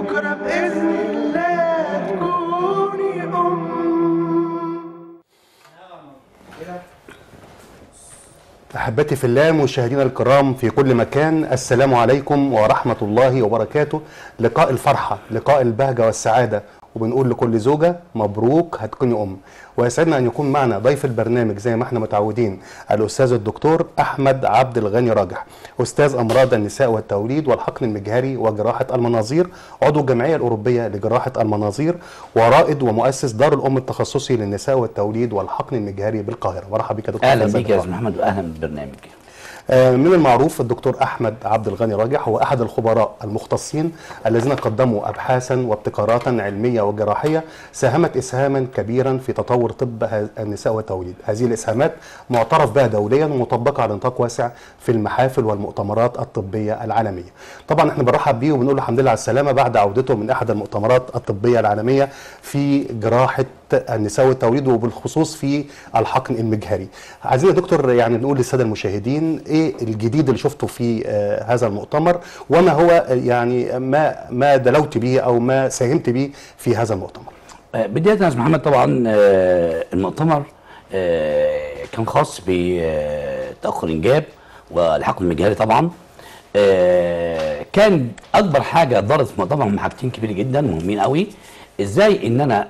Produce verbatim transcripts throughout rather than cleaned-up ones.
بكرة بإذن الله تكوني أم. أحبتي في الله، مشاهدينا الكرام في كل مكان، السلام عليكم ورحمة الله وبركاته. لقاء الفرحة، لقاء البهجة والسعادة، وبنقول لكل زوجة مبروك هتكوني أم. ويسعدنا أن يكون معنا ضيف البرنامج زي ما احنا متعودين الأستاذ الدكتور أحمد عبد الغني راجح، أستاذ أمراض النساء والتوليد والحقن المجهري وجراحة المناظير، عضو الجمعية الأوروبية لجراحة المناظير، ورائد ومؤسس دار الأم التخصصي للنساء والتوليد والحقن المجهري بالقاهرة. مرحبا بك يا دكتور. أهلا بك يا أستاذ محمد وأهلا بالبرنامج. من المعروف الدكتور أحمد عبد الغني راجح هو أحد الخبراء المختصين الذين قدموا أبحاثا وابتكارات علمية وجراحية ساهمت إسهاما كبيرا في تطور طب النساء والتوليد. هذه الإسهامات معترف بها دوليا ومطبقة على نطاق واسع في المحافل والمؤتمرات الطبية العالمية. طبعا احنا بنرحب بيه وبنقول له الحمد لله على السلامة بعد عودته من أحد المؤتمرات الطبية العالمية في جراحة النساء والتوليد وبالخصوص في الحقن المجهري. عايزين يا دكتور يعني نقول للساده المشاهدين ايه الجديد اللي شفته في آه هذا المؤتمر، وما هو يعني ما ما دلوت به او ما ساهمت به في هذا المؤتمر. بدايه يا استاذ محمد، طبعا آه المؤتمر آه كان خاص بتاخر الانجاب والحقن المجهري. طبعا آه كان اكبر حاجه دارت في المؤتمر هم حاجتين كبيره جدا مهمين قوي. ازاي ان انا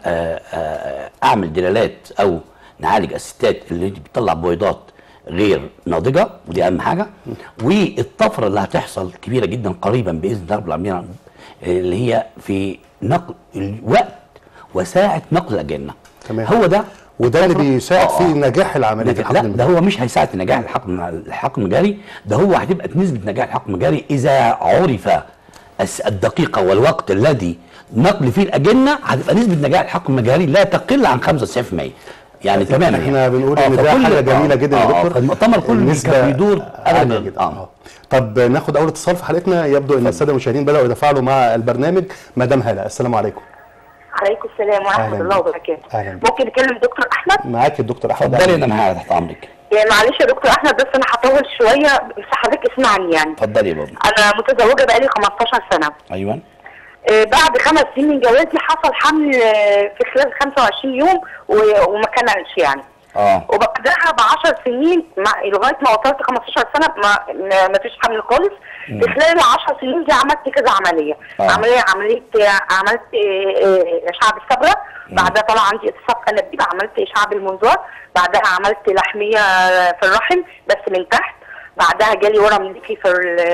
اعمل دلالات او نعالج الستات اللي بتطلع بويضات غير ناضجه، ودي اهم حاجه، والطفره اللي هتحصل كبيره جدا قريبا باذن الله رب العالمين اللي هي في نقل الوقت وساعه نقل الاجنه. تمام. هو ده وده اللي بيساعد في نجاح العمليه الحقن المجهري. لا، ده هو مش هيساعد في نجاح الحقن الحقن المجهري، ده هو هتبقى نسبه نجاح الحقن المجهري اذا عرف الدقيقه والوقت الذي نقل فيه الاجنه، هتبقى نسبه نجاح الحقن المجهري لا تقل عن خمسة وتسعين في المية. يعني تماما احنا يعني. بنقول ان ده حاجه جميله جدا يا دكتور. المؤتمر كله كان بيدور عاليه جدا. اه طب ناخد اول اتصال في حلقتنا. يبدو ان الساده المشاهدين بداوا يتفاعلوا مع البرنامج. مدام هاله، السلام عليكم. عليكم السلام ورحمه الله وبركاته. اهلا. ممكن نكلم الدكتور احمد؟ معاك الدكتور احمد. اتفضلي يا مدام هاله، تحت امرك. يعني معلش يا دكتور احمد، بس انا هطول شويه بس حضرتك اسمعني. يعني اتفضلي يا بابا. انا متزوجه بقالي خمستاشر سنه. ايوه. آه بعد خمس سنين من جوازي حصل حمل آه في خلال خمسة وعشرين يوم وما كانش يعني. اه وبعدها ب عشر سنين مع لغايه ما وصلت خمستاشر سنه ما, ما فيش حمل خالص. في خلال ال عشر سنين دي عملت كذا عمليه. آه. عمليه عمليه عملت اشعه بالصبغه، بعدها طلع عندي اتصاب انابيب، عملت اشعه بالمنظار، بعدها عملت لحميه في الرحم بس من تحت، بعدها جالي ورم ليفي في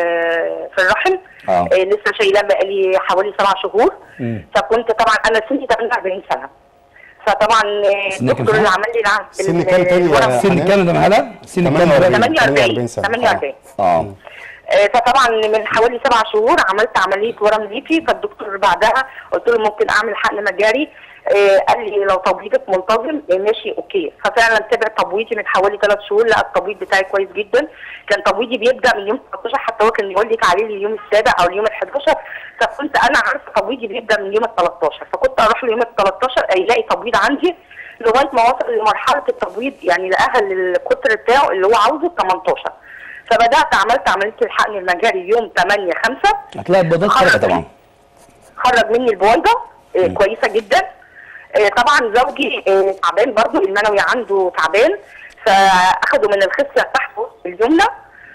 في الرحم. آه. آه لسه شايلاه بقالي حوالي سبع شهور. مم. فكنت طبعا انا سني تمانية واربعين سنه، فطبعا الدكتور اللي عمل لي سن كام تاني؟ سن كام يا مهلا؟ سن كام؟ تمانية واربعين سنه. تمانية واربعين. اه فطبعا من حوالي سبع شهور عملت عمليه ورم ليفي، فالدكتور بعدها قلت له ممكن اعمل حقن مجاري. آه قال لي لو تبويضك منتظم ماشي اوكي. ففعلا تابع تبويضي من حوالي ثلاث شهور، لقى التبويض بتاعي كويس جدا. كان تبويضي بيبدا من يوم تلتاشر، حتى هو كان يقول لك عليه اليوم السابع او اليوم ال حداشر، فكنت انا عارفه تبويضي بيبدا من يوم ال تلتاشر، فكنت اروح له يوم ال تلتاشر يلاقي تبويض عندي لغايه ما وصل لمرحله التبويض، يعني لقاها القطر بتاعه اللي هو عاوزه تمنتاشر. فبدات عملت عمليه الحقن المجاري يوم تمانية خمسة. هتلاقي البيضات خارجه طبعا. خرج مني البويضه آه كويسه جدا. آه طبعا زوجي آه تعبان برضه، المنوي عنده تعبان، فاخده من الخصيه بتاعته اليمنى.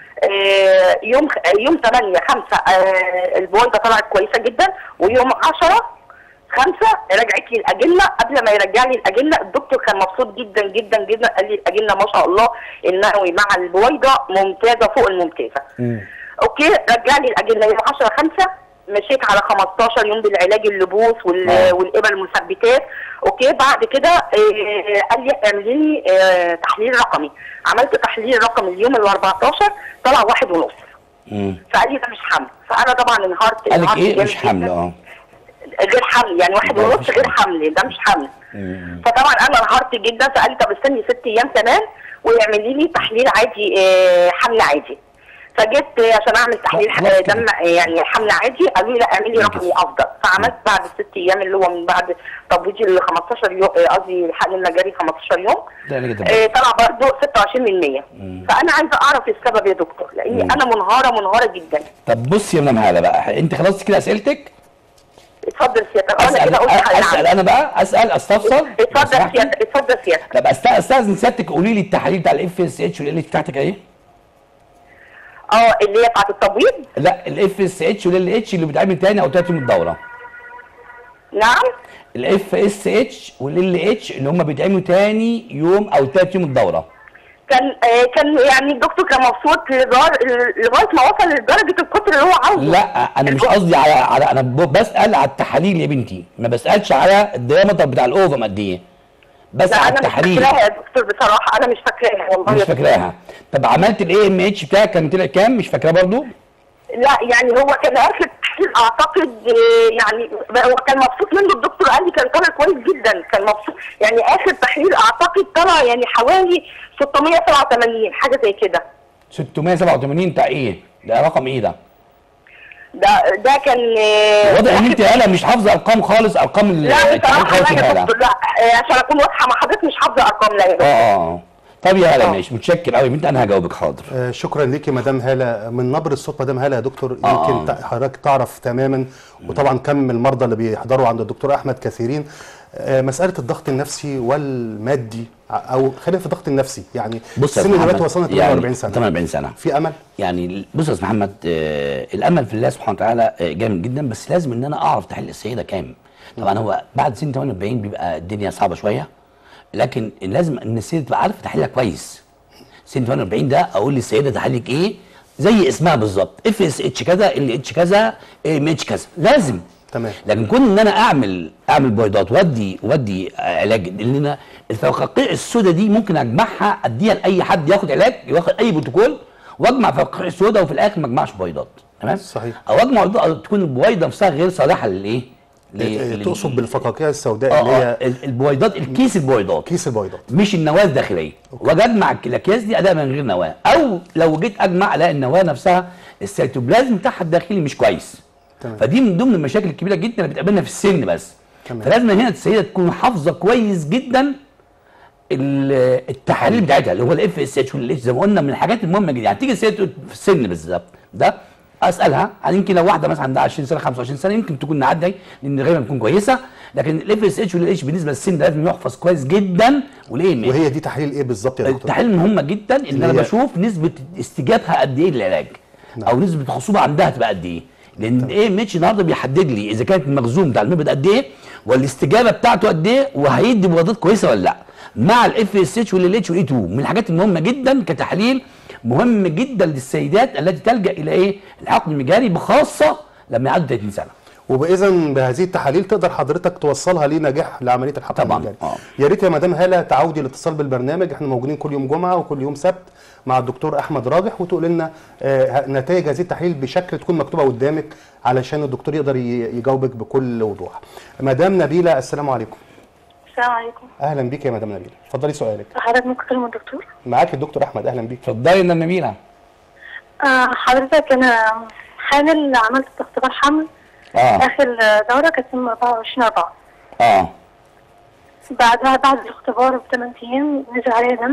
آه يوم يوم تمانية خمسة آه البويضه طلعت كويسه جدا، ويوم عشرة خمسة رجعت لي الاجنه. قبل ما يرجع لي الاجنه الدكتور كان مبسوط جدا جدا جدا، قال لي الاجنه ما شاء الله المنوي مع البويضه ممتازه فوق الممتازه. مم. اوكي، رجع لي الاجنه يوم عشرة خمسة، مشيت على خمستاشر يوم بالعلاج اللبوس والابر المثبتات. اوكي، بعد كده آه قال لي اعملي لي آه تحليل رقمي. عملت تحليل رقمي اليوم ال اربعتاشر طلع واحد ونص. فقال لي ده مش حمل، فانا طبعا انهارت. قال لك ايه مش حمل؟ اه غير حمل، يعني واحد ونص غير حمل، ده مش حمل. مم. فطبعا انا انهارت جدا، فقال لي طب استني ست ايام كمان واعملي لي تحليل عادي آه حمل عادي. فجيت عشان اعمل تحليل دم يعني حمل عادي، قالوا لي لا اعملي رقمي افضل. فعملت بعد ست ايام اللي هو من بعد تبويضي ال خمستاشر يوم، قصدي الحقن المجاري خمستاشر يوم، آه طلع برضه ستة وعشرين بالمية. فانا عايزه اعرف السبب يا دكتور، لاني انا منهاره منهاره جدا. طب بصي يا مدام هاله بقى، انت خلصتي كده اسئلتك؟ اتفضل سيادتك. انا اسال كده قلت حل اسال انا بقى اسال استفسر. اتفضل سيادتك اتفضل سيادتك. طب أست- استاذن سيادتك قولي لي التحاليل بتاع الاف اس اتش والال اتش بتاعتك ايه؟ اه اللي هي بتاعت التبويض. لا الاف اس اتش والال اتش اللي بيتعمل تاني او تالت يوم الدوره. نعم. الاف اس اتش والال اتش اللي هم بيتعملوا تاني يوم او تالت يوم الدوره. كان آه كان يعني الدكتور كان مبسوط لغايه لغايه ما وصل لدرجه الكتر اللي هو عاوزه. لا انا مش قصدي على على انا ب- بسال على التحاليل يا بنتي، ما بسالش على الديامتر بتاع الاوفم قد ايه. بس لا على انا مش التحاليل. فاكراها يا دكتور بصراحه، انا مش فاكراها والله. مش فاكراها. طب عملت الاي ام اتش بتاعك كان طلع كام؟ مش فاكراه برضو؟ لا يعني هو كان اخر تحليل اعتقد آه، يعني هو كان مبسوط منه الدكتور، قال لي كان طالع كويس جدا، كان مبسوط يعني اخر تحليل اعتقد طلع يعني حوالي ستمية وسبعة وتمانين حاجه زي كده. ستمية وسبعة وتمانين بتاع ايه؟ ده رقم ايه ده؟ ده ده كان آه، واضح ان انت هلا مش حافظه ارقام خالص، ارقام ال- لا التحاليل بصراحه خالص لا يا يا هلا. دكتور لا آه، عشان اكون واضحه مع حضرتك مش حافظه ارقام لا يا دكتور. اه اه طب يا هلا آه. ماشي، متشكر قوي يا بنت، انا هجاوبك حاضر. آه، شكرا ليكي مدام هاله. من نبره صوت مدام هاله يا دكتور آه. يمكن تع- حضرتك تعرف تماما، وطبعا كم المرضى اللي بيحضروا عند الدكتور احمد كثيرين. آه، مساله الضغط النفسي والمادي، ع- او خلينا في الضغط النفسي يعني. بص يا السن أستاذ دلوقتي محمد، وصلنا يعني ثمانية وأربعين سنه، ثمانية وأربعين سنه في امل؟ يعني بص يا استاذ محمد، آه الامل في الله سبحانه وتعالى آه جامد جدا، بس لازم ان انا اعرف تحليل السيده كام. طبعا هو بعد سن ثمانية وأربعين بيبقى الدنيا صعبه شويه، لكن لازم ان السيده تبقى عارفه تحليلها كويس. سن ثمانية وأربعين ده اقول للسيده تحليلك ايه؟ زي اسمها بالظبط، اف اس اتش كذا، ال اتش كذا، ام اتش كذا، لازم. تمام. لكن كون ان انا اعمل اعمل بويضات وادي وادي علاج، لان انا الفقاقيع السوداء دي ممكن اجمعها اديها لاي حد ياخد علاج، ياخد اي بروتوكول واجمع فقاقيع السوداء وفي الاخر ما اجمعش بويضات. تمام؟ صحيح. او اجمع بويضات تكون البويضه نفسها غير صالحه للايه؟ آه، لل- تقصد بالفقاقيع السوداء اه اللي اه هي ال- البويضات، الكيس البويضات كيس البيضات. مش النواه الداخليه، واجي اجمع الاكياس دي اداها من غير نواه، او لو جيت اجمع الاقي النواه نفسها السيتوبلازم بتاعها الداخلي مش كويس. تمام. فدي من ضمن المشاكل الكبيره جدا اللي بتقابلنا في السن بس. تمام. فلازم هنا السيده تكون حافظه كويس جدا ال- التحاليل بتاعتها اللي هو الاف اس اتش والاتش، زي ما قلنا من الحاجات المهمه جدا. يعني تيجي السيده تقول في السن بالظبط ده اسالها، يعني يمكن لو واحده مثلا عندها عشرين سنه خمسة وعشرين سنه يمكن تكون نعدي لان غالبا تكون كويسه، لكن الاف اس اتش والاتش بالنسبه للسن ده لازم يحفظ كويس جدا. وليه؟ وهي دي تحليل ايه بالظبط يا دكتور؟ التحاليل مهمه جدا ان اللي انا هي- بشوف نسبه استجابها قد ايه للعلاج، نعم. او نسبه الخصوبه عندها تبقى قد ايه، لان ايه ام اتش النهارده بيحدد لي اذا كانت المخزون بتاع المبيض قد ايه والاستجابه بتاعته قد ايه وهيدي بويضات كويسه ولا لا، مع الاف اس اتش والال اتش والاي اتنين من الحاجات المهمه جدا كتحليل مهم جدا للسيدات التي تلجا الى ايه؟ الحقن المجاري، بخاصه لما يعدوا ثلاثين سنه. وباذا بهذه التحاليل تقدر حضرتك توصلها لنجاح لعمليه الحقن طبعاً. المجاري. آه. يا ريت يا مدام هاله تعودي الاتصال بالبرنامج، احنا موجودين كل يوم جمعه وكل يوم سبت مع الدكتور احمد راجح، وتقول لنا آه نتائج هذه التحاليل بشكل تكون مكتوبه قدامك علشان الدكتور يقدر ي- يجاوبك بكل وضوح. مدام نبيله السلام عليكم. السلام عليكم. اهلا بيك يا مدام نبيله، اتفضلي سؤالك. حضرتك ممكن تكلم الدكتور؟ معاك الدكتور احمد، اهلا بيك. اتفضلي يا نبيله. آه حضرتك انا حامل، عملت اختبار حمل اه اخر دوره كانت يوم أربعة وعشرين أربعة. اه بعدها بعد الاختبار بثمان ايام نزل عليا دم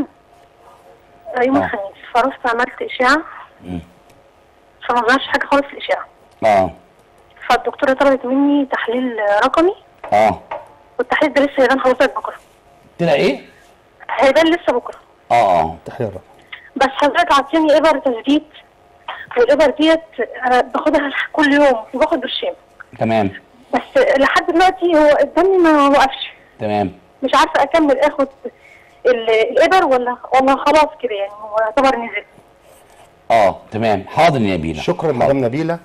آه، يوم آه. الخميس، فرحت عملت اشعه مم. فما ظهرش حاجه خالص في الاشعه، اه فالدكتوره طلبت مني تحليل رقمي، اه والتحليل ده لسه هيبان حضرتك بكره، طلع ايه؟ هيبان لسه بكره. اه اه تحليل الرقم. بس حضرتك عطيني ابر تثبيت، والابر ديت آه، باخدها كل يوم وباخد برشام، تمام بس لحد دلوقتي هو الدم ما وقفش، تمام. مش عارفه اكمل اخد ال- الابر ولا ولا خلاص كده يعني هو يعتبر نزل. اه تمام حاضر يا نبيله. شكرا حاضر. مدام نبيله.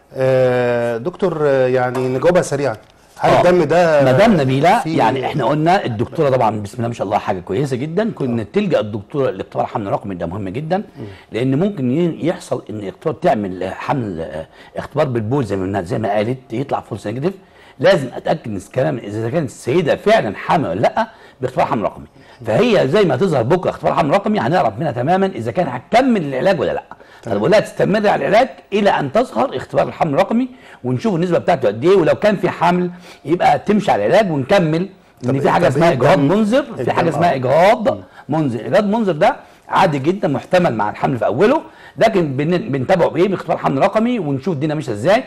آه دكتور، آه، يعني نجاوبها سريعا. هل آه. الدم ده مدام نبيله في- يعني احنا قلنا الدكتوره طبعا بسم الله ما شاء الله حاجه كويسه جدا، كنا تلجا الدكتوره لاختبار حمل رقمي، ده مهم جدا لان ممكن ي- يحصل ان الدكتوره تعمل حمل آه، اختبار بالبول زي ما زي ما قالت يطلع فولس نيجاتيف. لازم اتاكد ان كلام اذا كانت السيده فعلا حامل ولا لا باختبار حمل رقمي، فهي زي ما تظهر بكره اختبار حمل رقمي هنعرف منها تماما اذا كان هتكمل العلاج ولا لا. انا بقول لها تستمر على العلاج الى ان تظهر اختبار الحمل الرقمي ونشوف النسبه بتاعته قد ايه، ولو كان في حمل يبقى تمشي على العلاج ونكمل. طب ان في حاجه طب اسمها إيه اجهاض الدم- منذر، في الدم- حاجه اسمها آه. اجهاض منذر. اجهاض منذر ده عادي جدا محتمل مع الحمل في اوله، لكن بن- بنتابعه بايه؟ باختبار حمل رقمي ونشوف الدنيا ماشيه ازاي.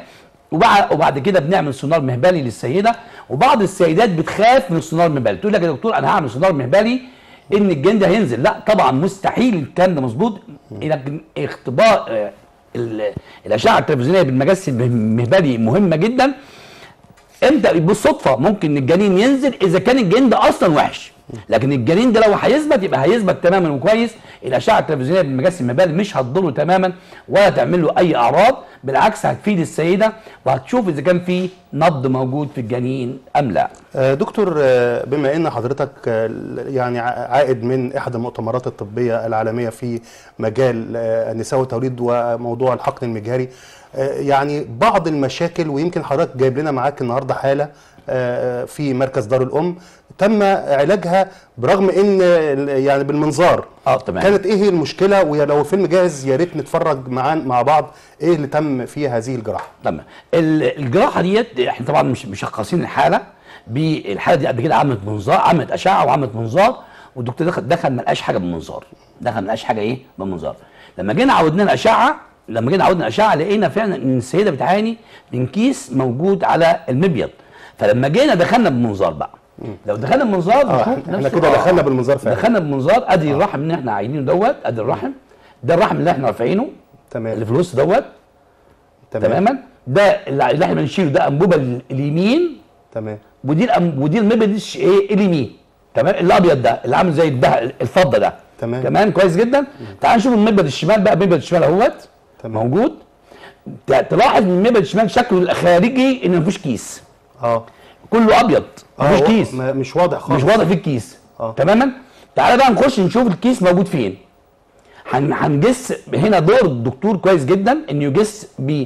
وبعد وبعد كده بنعمل سونار مهبلي للسيده. وبعض السيدات بتخاف من السونار المهبلي، تقول لك يا دكتور انا هعمل سونار مهبلي ان الجن ده هينزل. لا طبعا مستحيل الكلام ده مظبوط. لكن اختبار آه، ال- الاشعه التلفزيونيه بالمجس المهبلي مهمه جدا. امتى؟ بالصدفه ممكن الجنين ينزل اذا كان الجنين ده اصلا وحش، لكن الجنين ده لو هيثبت يبقى هيثبت تماما وكويس. الاشعه التلفزيونيه بالمجس المهبلي مش هتضره تماما ولا تعمل له اي اعراض، بالعكس هتفيد السيده وهتشوف اذا كان في نبض موجود في الجنين ام لا. آه، دكتور، آه، بما ان حضرتك آه، يعني ع- عائد من احد المؤتمرات الطبيه العالميه في مجال آه، النساء والتوليد وموضوع الحقن المجهري، آه، يعني بعض المشاكل، ويمكن حضرتك جايب لنا معاك النهارده حاله آه، في مركز دار الام تم علاجها برغم ان ال- يعني بالمنظار. اه تمام. كانت ايه المشكله؟ ولو الفيلم جاهز يا ريت نتفرج معانا مع بعض ايه اللي تم في هذه الجراحه. تمام. ال- الجراحه ديت احنا طبعا مش مشخصين الحاله بالحاله دي قبل كده، عملت منظار، عملت اشعه وعملت منظار، والدكتور دخل دخل ما لقاش حاجه بالمنظار، دخل ما لقاش حاجه ايه بالمنظار. لما جينا عودنا الاشعه لما جينا عودنا الاشعه لقينا فعلا ان السيده بتعاني من كيس موجود على المبيض. فلما جينا دخلنا بالمنظار بقى، لو دخلنا بالمنظار اه نشوف احنا نفسه- كده آه، دخلنا بالمنظار فعلا. دخلنا بالمنظار. ادي الرحم اللي احنا عايزينه دوت، ادي الرحم، ده الرحم اللي احنا رافعينه تمام. اللي في الوسط دوت. تمام. تماما. ده اللي اللي احنا بنشيله ده انبوبه ال- اليمين، تمام. ودي الأم- ودي المبيض الش- ايه اليمين. تمام. الابيض ده اللي عامل زي الده الفضه ده. تمام. تمام كويس جدا. تعال نشوف المبيض الشمال بقى. المبيض الشمال اهوت تمام. موجود. ت- تلاحظ ان المبيض الشمال شكله الخارجي ان مفيش كيس، اه كله ابيض مفيش آه، كيس، ما- مش واضح خالص. مش واضح في الكيس. آه. تماما. تعالى بقى نخش نشوف الكيس موجود فين. هن- هنجس هنا دور الدكتور كويس جدا انه يجس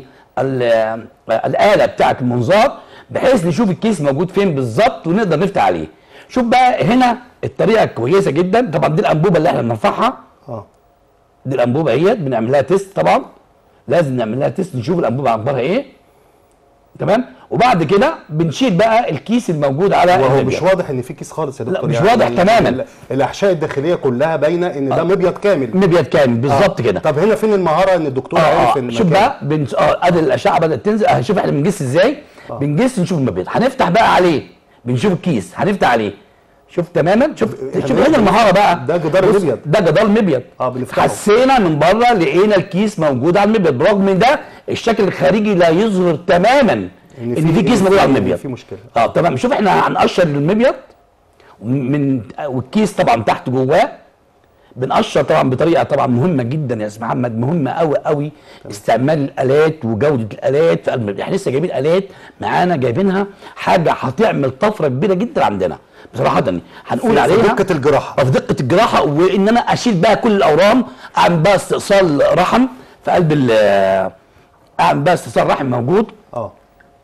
بالآلة بتاعة المنظار بحيث نشوف الكيس موجود فين بالظبط ونقدر نفتح عليه. شوف بقى هنا الطريقة كويسة جدا. طبعا دي الأنبوبة اللي احنا بنرفعها، اه دي الأنبوبة اهيت بنعمل لها تيست. طبعا لازم نعمل لها تيست نشوف الأنبوبة أخبارها ايه. تمام. وبعد كده بنشيل بقى الكيس الموجود على وهو المبيض. مش واضح ان في كيس خالص يا دكتور. مش واضح ال- تماماً. ال- الاحشاء الداخليه كلها باينه ان ده آه. مبيض كامل. مبيض كامل بالظبط آه. كده. طب هنا فين المهاره ان الدكتور اه عارف اه ان شوف بقى بن... اه ادي الاشعه بدات تنزل. اه شوف احنا بنجس ازاي. آه. بنجس نشوف المبيض، هنفتح بقى عليه بنشوف الكيس هنفتح عليه. شوف تماما. شوف إحنا شوف هنا المهاره بقى. ده جدار بص، المبيض. ده جدار المبيض. اه بنفتحه. حسينا من بره لقينا الكيس موجود على المبيض، برغم من ده الشكل الخارجي لا يظهر تماما ان في- في كيس إن موجود في- على إن المبيض. في مشكلة. اه تمام. شوف احنا هنقشر المبيض من والكيس طبعا تحت جواه. بنقشر طبعا بطريقه طبعا مهمه جدا يا استاذ محمد، مهمه قوي قوي. استعمال الالات وجوده الالات في قلب. احنا لسه جايبين الات معانا، جايبينها حاجه هتعمل طفره كبيره جدا عندنا بصراحه. هنقول في عليها دقه الجراحه. في دقه الجراحه، وان انا اشيل بقى كل الاورام، اعمل بقى استئصال رحم في قلب ال اعمل بقى استئصال رحم موجود. اه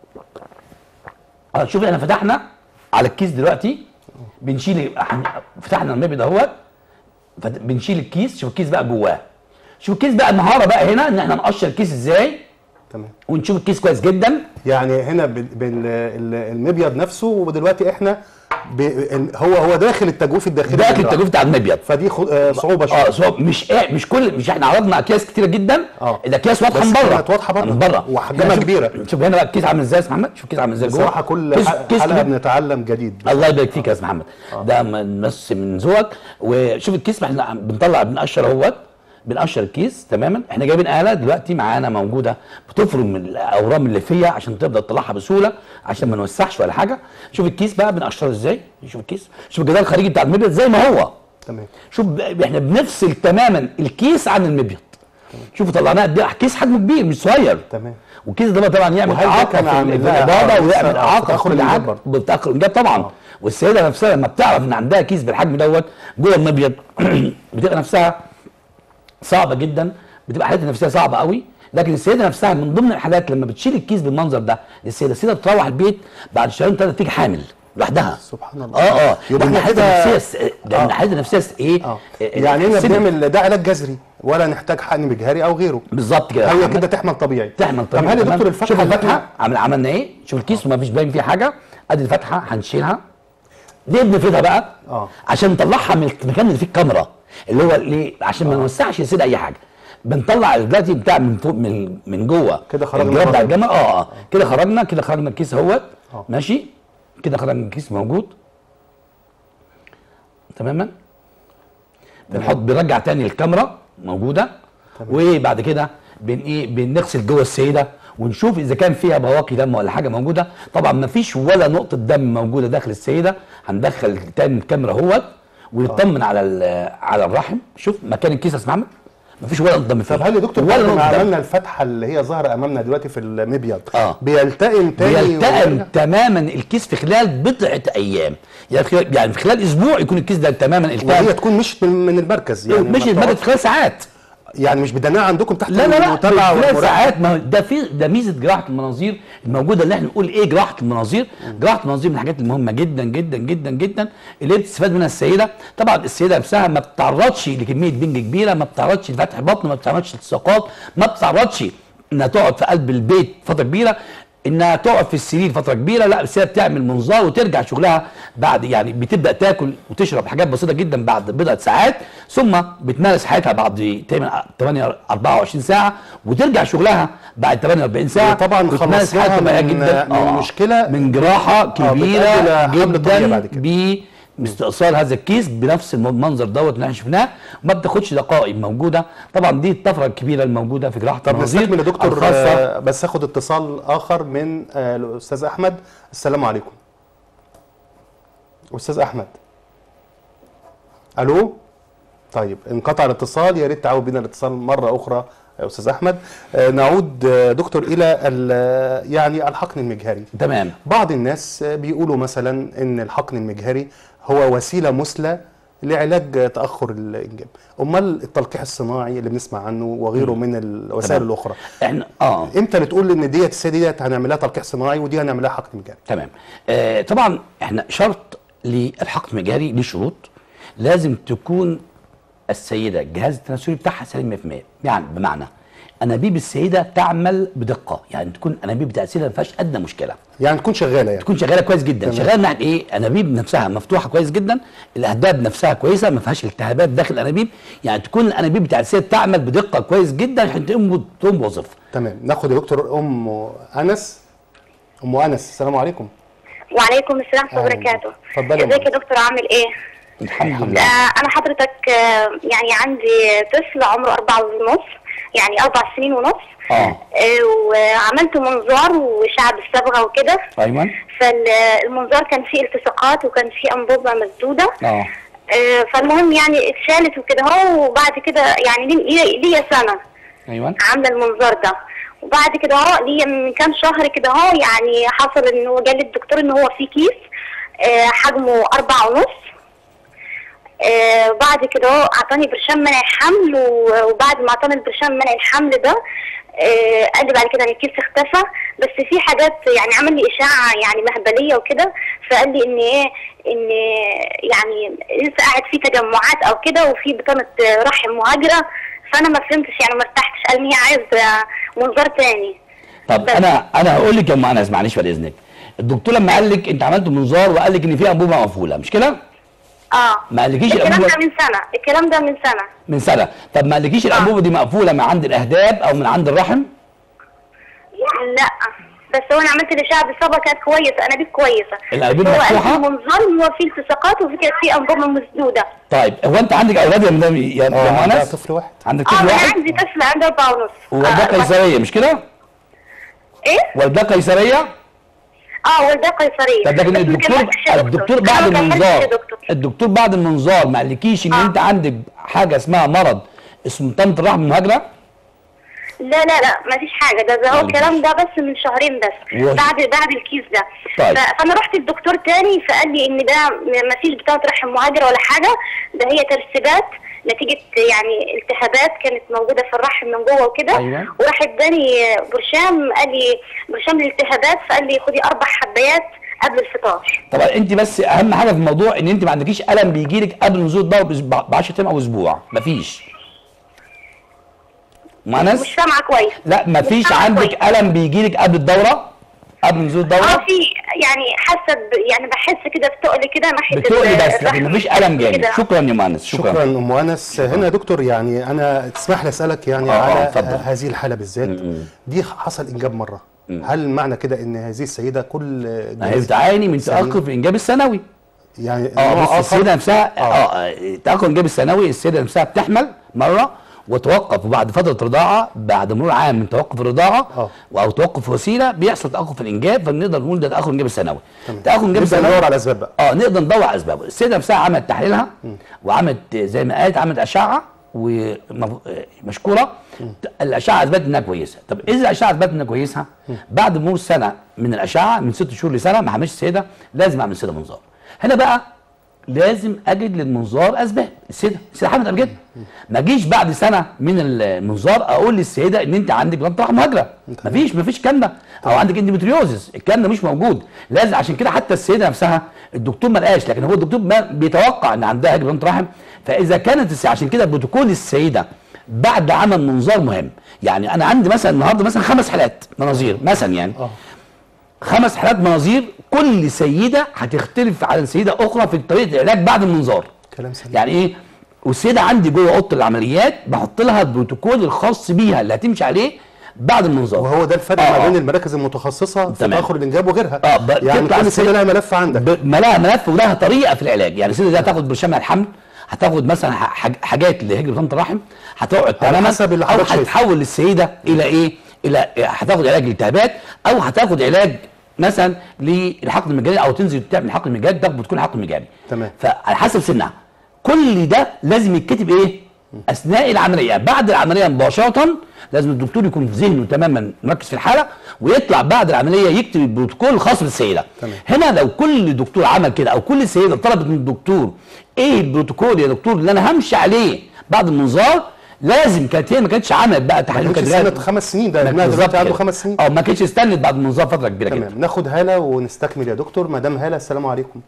اه شوف احنا فتحنا على الكيس دلوقتي، بنشيل هن- فتحنا المبيض اهوت، فت- بنشيل الكيس. شوف الكيس بقى جواه. شوف الكيس بقى المهاره بقى هنا ان احنا نقشر الكيس ازاي تمام. ونشوف الكيس كويس جدا. يعني هنا بال- بال- ال- المبيض نفسه، ودلوقتي احنا ب... ال- هو هو داخل التجويف الداخلي داخل للجراحة. التجويف بتاع المبيض. فدي خ... آه، صعوبه شويه. اه صعب. مش ايه مش كل مش احنا عرضنا اكياس كتيره جدا. اه. الاكياس واضحه بس من بره. كانت واضحة بره. من بره وحجمها هنا شوف- كبيرة. شوف هنا بقى الكيس عامل ازاي يا استاذ محمد. شوف الكيس عامل ازاي جوه. بصراحه كل كيس- ح- كيس حلقه كبير. بنتعلم جديد. الله يبارك فيك يا استاذ محمد. ده من بس من ذوقك. وشوف الكيس احنا عم- بنطلع بنقشر اهوت، بنقشر الكيس تماما. احنا جايبين آلة دلوقتي معانا موجوده بتفرم من الاورام الليفيه عشان تقدر تطلعها بسهوله، عشان ما نوسعش ولا حاجه. شوف الكيس بقى بنقشره ازاي. شوف الكيس، شوف الجدار الخارجي بتاع المبيض زي ما هو. تمام. شوف ب- احنا بنفصل تماما الكيس عن المبيض. شوف طلعناه قد ايه، كيس حجمه كبير مش صغير. تمام. والكيس ده طبعا يعمل وهل ده اعاقه كان في عامل ال- في لها الاباضه آه، ويعمل لسه اعاقه تأخر في كل الإنجاب حاجه. برضه. بتاخر الانجاب طبعا. آه. والسيده نفسها لما بتعرف ان عندها كيس بالحجم دوت جوه المبيض بتبقى نفسها صعبه جدا، بتبقى حالتها النفسيه صعبه قوي. لكن السيده نفسها من ضمن الحالات لما بتشيل الكيس بالمنظر ده السيده السيده تروح البيت بعد شهرين ثلاثه تيجي حامل لوحدها. سبحان الله. اه اه يبقى لان إحنا حالتها كده- النفسيه لان آه. حالتها النفسيه ايه اه آه، يعني هنا سيدة. بنعمل ده علاج جذري ولا نحتاج حقن مجهري او غيره. بالظبط كده. هي محمد. كده تحمل طبيعي. تحمل طب طبيعي. هل يا تمام؟ دكتور الفتحه شوف اللي الفتحه إحنا- عمل عملنا ايه؟ شوف الكيس وما فيش باين فيه حاجه. ادي الفتحه هنشيلها. دي بنفردها بقى اه عشان نطلعها من المكان اللي فيه الكاميرا، اللي هو ليه؟ عشان ما نوسعش يصير اي حاجه. بنطلع دلوقتي بتاع من فوق من من جوه كده خرجنا الجواب بتاع بره. الجمل. اه اه كده خرجنا كده خرجنا الكيس اهوت آه. ماشي كده خرجنا الكيس موجود تماما. بنحط بنرجع تاني الكاميرا موجوده. وبعد كده بن ايه بنغسل جوه السيده ونشوف اذا كان فيها بواقي دم ولا حاجه موجوده. طبعا ما فيش ولا نقطه دم موجوده داخل السيده. هندخل تاني الكاميرا اهوت ونطمن على على الرحم. شوف مكان الكيس يا استاذ محمد ما فيش ولا نقطه دم فيه. طب هل يا دكتور ولا بعد ما نقطة دم. عملنا الفتحه اللي هي ظاهره امامنا دلوقتي في المبيض آه. بيلتئم تاني بيلتئم ويرجع؟ تماما الكيس في خلال بضعه ايام. يعني في يعني في خلال اسبوع يكون الكيس ده تماما وهي التئم. تكون مش من من المركز يعني مش ما المدد بتقعدش- في خلال ساعات. يعني مش بدناها عندكم تحت لا لا لا المتابعه خلال والمراقبة؟ ساعات. ما هو ده في ده ميزه جراحه المناظير الموجوده اللي احنا نقول ايه جراحه المناظير. جراحه المناظير من الحاجات المهمه جدا جدا جدا جدا اللي بتستفاد منها السيده. طبعا السيده نفسها ما بتتعرضش لكميه بنج كبيره، ما بتتعرضش لفتح بطن، ما بتتعرضش لالتصاقات، ما بتتعرضش انها تقعد في قلب البيت فتره كبيره، انها تقعد في السرير فتره كبيره. لا السيده بتعمل منظار وترجع شغلها بعد يعني بتبدا تاكل وتشرب حاجات بسيطه جدا بعد بضعه ساعات، ثم بتمارس حياتها بعد ثمانية أربعة وعشرين ساعه وترجع شغلها بعد ثمانية وأربعين ساعه. طبعا وتمارس خلصناها حياتها طبيعية من- من مشكلة- من جراحه بتؤدي كبيره لحمل طبيعي جدا بعد كده. باستئصال هذا الكيس بنفس المنظر دوت اللي احنا شفناه. وما بتاخدش دقائق موجوده. طبعا دي الطفره الكبيره الموجوده في جراحه طب المناظير نستكمل يا دكتور الخاصه. آه، بس اخد اتصال اخر من آه، الاستاذ احمد. السلام عليكم استاذ احمد. الو. طيب انقطع الاتصال، يا ريت تعاود بينا الاتصال مره اخرى يا استاذ احمد. آه، نعود آه، دكتور الى ال- يعني الحقن المجهري. تمام. بعض الناس آه، بيقولوا مثلا ان الحقن المجهري هو وسيله مثلى لعلاج تاخر الانجاب. امال التلقيح الصناعي اللي بنسمع عنه وغيره من الوسائل تمام. الاخرى احنا اه امتى اللي تقول ان ديت السيده ديت هنعملها تلقيح صناعي ودي هنعملها حقن مجهري؟ تمام. آه طبعا احنا شرط للحقن المجهري ليه شروط. لازم تكون السيده الجهاز التناسلي بتاعها سليم مية في المية. يعني بمعنى انابيب السيده تعمل بدقه، يعني تكون انابيب بتاع السيده ما فيهاش ادنى مشكله، يعني تكون شغاله يعني تكون شغاله كويس جدا. تمام. شغاله من ناحيه ايه؟ انابيب نفسها مفتوحه كويس جدا، الاهداب نفسها كويسه ما فيهاش التهابات داخل الانابيب، يعني تكون الانابيب بتاع السيده تعمل بدقه كويس جدا عشان تقوم تقوم بوظيفتها. تمام. ناخد يا دكتور ام انس. ام انس السلام عليكم. وعليكم السلام ورحمه الله أهلاً. وبركاته. اتفضلي يا ازيك يا ماما. دكتور عامل ايه؟ الحمد لله. آه انا حضرتك آه يعني عندي طفل عمره أربعة ونص، يعني أربع سنين ونص. اه آه وعملت منظار وشعب الصبغه وكده. ايوه. فالمنظار كان فيه التصاقات وكان فيه انبوبه مسدوده. اه آه فالمهم يعني اتشالت وكده اهو، وبعد كده يعني ليا ليا سنه ايوه. عامله المنظار ده. وبعد كده اهو ليا من كام شهر كده اهو يعني حصل ان هو جالي الدكتور ان هو في كيس آه حجمه أربعة ونص. آه بعد كده اهو اعطاني برشام منع الحمل، وبعد ما اعطاني البرشام منع الحمل ده آه قال لي بعد كده ان الكيس اختفى، بس في حاجات يعني عمل لي اشاعه يعني مهبليه وكده، فقال لي ان ايه ان يعني لسه قاعد في تجمعات او كده وفي بطانه رحم مهاجره. فانا ما فهمتش يعني ما ارتحتش، قال لي عايز منظار تاني. طب بس. انا انا هقول لك يا ام انس معلش بعد اذنك. الدكتور لما قال لك انت عملت منظار وقال لك ان في انبوبه مقفوله مش كده؟ اه ما قالكيش الكلام الأنبوبة- ده من سنه، الكلام ده من سنه. من سنه. طب ما قالكيش الانبوبه دي مقفوله من عند الاهداب او من عند الرحم؟ لا بس هو انا عملت الاشعه بالصبغه كانت كويسه، انابيب كويسه. الأنابيب هو قال مفتوحة؟ في المنظار هو فيه التصاقات وفي كانت فيه انبوبه مسدوده. طيب هو انت عندك اولاد يا مدام يا يا اه ام عندها انس؟ طفل واحد. عندك اه طفل انا واحد؟ عندي طفل عنده أربعة ونص. ووالداه آه قيصريه مش كده؟ ايه؟ والداه قيصريه؟ اه والده قيصريه. طب لكن بس ما الدكتور كملتش يا الدكتور أنا بعد ما كملتش المنظار يا دكتور. الدكتور بعد المنظار ما قالكيش ان آه. انت عندك حاجه اسمها مرض اسمه طنة الرحم المهاجره؟ لا لا لا ما فيش حاجه، ده ده هو ما الكلام ده بس من شهرين بس و- بعد بعد الكيس ده. طيب. ف- فانا رحت للدكتور تاني فقال لي ان ده ما فيش بطانه رحم مهاجره ولا حاجه، ده هي ترسبات نتيجه يعني التهابات كانت موجوده في الرحم من جوه وكده. أيوة. وراح اداني برشام، قال لي برشام للالتهابات، فقال لي خدي اربع حبايات قبل الفطار. طبعا انت بس اهم حاجه في الموضوع ان انت ما عندكيش الم بيجي لك قبل نزول الدواء ب عشرة ايام او اسبوع، مفيش. مع مش ناس؟ سامعه كويس. لا مش مفيش سامعة عندك كويس. الم بيجي لك قبل الدوره؟ قبل نزول الدوره؟ اه في يعني حاسه ب- يعني بحس كده بتقل كده ناحيه بتقلي ال- بس لكن الرحم مفيش الم جامد. كده. شكرا يا مهندس. شكرا شكرا. ام انس. هنا يا دكتور يعني انا تسمح لي اسالك يعني آه، آه، على اتفضل. آه، هذه الحاله بالذات دي حصل انجاب مره، هل معنى كده ان هذه السيده كل هي جهاز بتعاني من سليم؟ تاخر في الانجاب السنوي. يعني اه نوع بص آخر؟ السيده نفسها آه. اه تاخر الانجاب السنوي، السيده نفسها بتحمل مره وتوقف، وبعد فتره رضاعه بعد مرور عام من توقف الرضاعه آه. او توقف وسيله بيحصل تاخر في الانجاب، فنقدر نقول ده تاخر الانجاب السنوي. تمام. تاخر الانجاب نبدأ السنوي ندور على الأسباب بقى. اه نقدر ندور على اسبابه. السيده نفسها عملت تحليلها وعملت زي ما قالت عملت اشعه ومشكوره، الاشعه اثبتت انها كويسه. طب اذا الاشعه اثبتت انها كويسه بعد مرور سنه من الاشعه من ست شهور لسنه ما حملش السيده، لازم اعمل سيده منظار. هنا بقى لازم اجد للمنظار اسباب. السيده السيده حملت قبل كده، ما اجيش بعد سنه من المنظار اقول للسيده ان انت عندك بطن رحم مهاجره. مفيش مفيش الكلام ده، او عندك اندوميتريوزس، الكلام ده مش موجود. لازم عشان كده حتى السيده نفسها الدكتور ما لقاش، لكن هو الدكتور ما بيتوقع ان عندها هجر بطن رحم. فاذا كانت السيدة عشان كده بروتوكول السيده بعد عمل منظار مهم. يعني انا عندي مثلا النهارده مثلا خمس حالات مناظير مثلا يعني اه خمس حالات مناظير، كل سيده هتختلف عن سيده اخرى في طريقه العلاج بعد المنظار. كلام سليم. يعني ايه؟ والسيده عندي جوه اوضه العمليات بحط لها البروتوكول الخاص بيها اللي هتمشي عليه بعد المنظار. وهو ده الفرق آه. ما بين المراكز المتخصصه في تمام. تاخر الانجاب وغيرها. اه ب- يعني تطلع كل سيده لها ملف عندك. ب- ما لها ملف ولها طريقه في العلاج. يعني السيده دي هتاخد برشامه الحمل، هتاخد مثلا ح- حاجات لهجر بطانه الرحم، هتقعد تماما، حسب اللي او حضرتك شايفه. هتحول السيده الى ايه؟ الى هتاخد علاج للالتهابات، او هتاخد علاج مثلا للحقن المجاني، او تنزل تعمل حقن مجاني تاخد بتكون حقن مجاني. تمام. فعلى حسب سنها. كل ده لازم يتكتب ايه؟ اثناء العمليه. بعد العمليه مباشره لازم الدكتور يكون في ذهنه تماما مركز في الحاله، ويطلع بعد العمليه يكتب البروتوكول الخاص بالسيده. تمام. هنا لو كل دكتور عمل كده، او كل سيده طلبت من الدكتور ايه البروتوكول يا دكتور اللي انا همشي عليه بعد المنظار، لازم كانت هي ما كانتش عملت بقى ما تحاليل كانتش كانت سنه خمس سنين، ده ابنها بالظبط دلوقتي عنده كده. خمس سنين. اه ما كانتش استنت بعد المنظار فتره كبيره جدا. تمام. ناخد هاله ونستكمل يا دكتور. مدام هاله السلام عليكم.